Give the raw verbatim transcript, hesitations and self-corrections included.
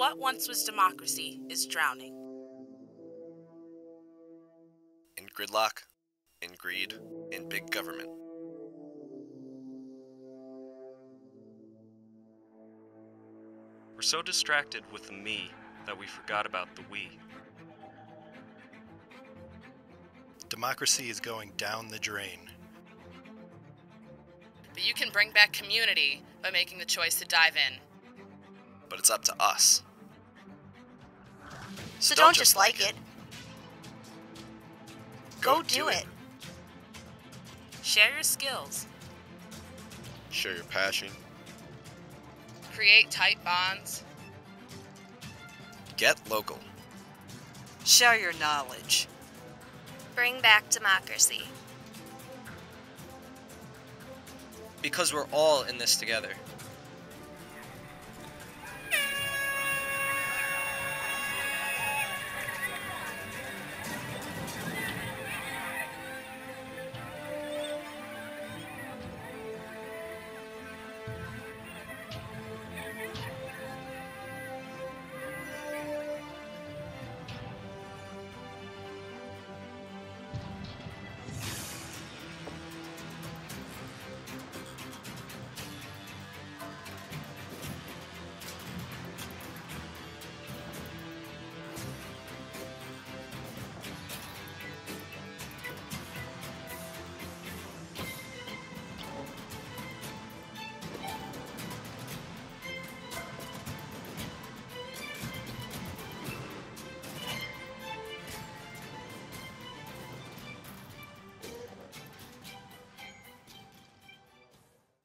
what once was democracy is drowning. In gridlock, in greed, in big government. We're so distracted with the me that we forgot about the we. Democracy is going down the drain. But you can bring back community by making the choice to dive in. But it's up to us. So don't just like it. Go do it. Share your skills. Share your passion. Create tight bonds. Get local. Share your knowledge. Bring back democracy. Because we're all in this together.